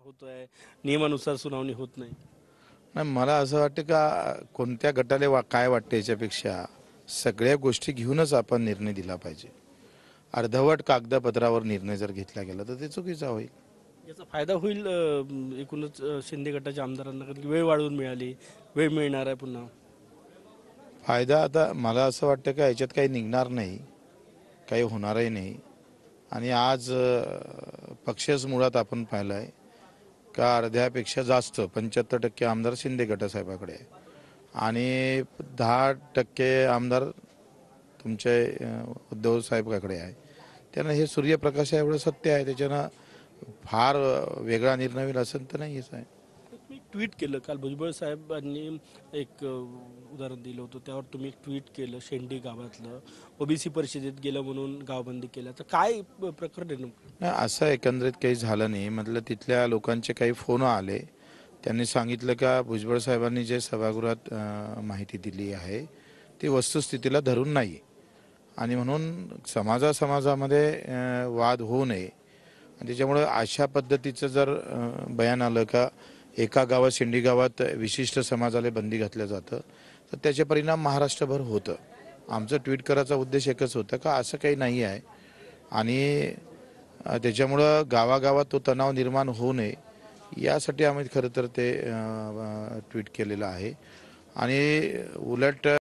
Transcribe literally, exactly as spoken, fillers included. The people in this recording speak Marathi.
होतोय, नियमानुसार सुनावणी होत नाही. नाही, मला असं वाटतं का कोणत्या गटाला वा काय वाटतं याच्यापेक्षा सगळ्या गोष्टी घेऊनच आपण निर्णय दिला पाहिजे. अर्धवट कागदपत्रावर निर्णय जर घेतला गेला तर ते चुकीचा होईल. याचा फायदा होईल अ, एकूणच अ, शिंदे गटाच्या आमदारांना, कारण की वेळ वाढवून मिळाली, वेळ मिळणार आहे पुन्हा. फायदा आता मला असं वाटतं का याच्यात काही निघणार नाही, काही होणारही नाही. आणि आज अ, पक्षच मुळात आपण पाहिलं आहे का अर्ध्यापेक्षा जास्त पंच्याहत्तर टक्के आमदार शिंदे गटासाहेबाकडे आहे आणि दहा टक्के आमदार तुमचे अ, उद्धव साहेबाकडे आहे. त्यांना हे सूर्यप्रकाश एवढं सत्य आहे, त्याच्यानं फार अ, वेगळा निर्णय होईल असं तर नाहीच आहे. तुम्ही ट्विट केलं काल भुजबळ साहेबांनी एक अ, उदाहरण दिलं होतं, त्यावर तुम्ही ट्विट केलं शेंडी गावातलं ओबीसी परिषदेत गेलं म्हणून गावबंदी केलं, तर काय प- प्रकरण आहे नेमकं? नाही, असं एकंदरीत काही झालं नाही. म्हटलं तिथल्या लोकांचे काही फोन आले, त्यांनी सांगितलं का भुजबळ साहेबांनी जे सभागृहात अ, माहिती दिली आहे ती वस्तुस्थितीला धरून नाही आणि म्हणून समाजा समाजामध्ये अ, वाद होऊ नये आणि त्याच्यामुळं अशा पद्धतीचं जर अ, बयान आलं का एका गावात शेंडी गावात विशिष्ट समाजाला बंदी घातलं जातं तर त्याचे परिणाम महाराष्ट्रभर होतं. आमचं ट्विट करायचा उद्देश एकच होता का असं काही नाही आहे आणि अ, त्याच्यामुळं गावागावात तो तणाव निर्माण होऊ नये यासाठी आम्ही खरं तर ते ट्विट केलेलं आहे आणि उलट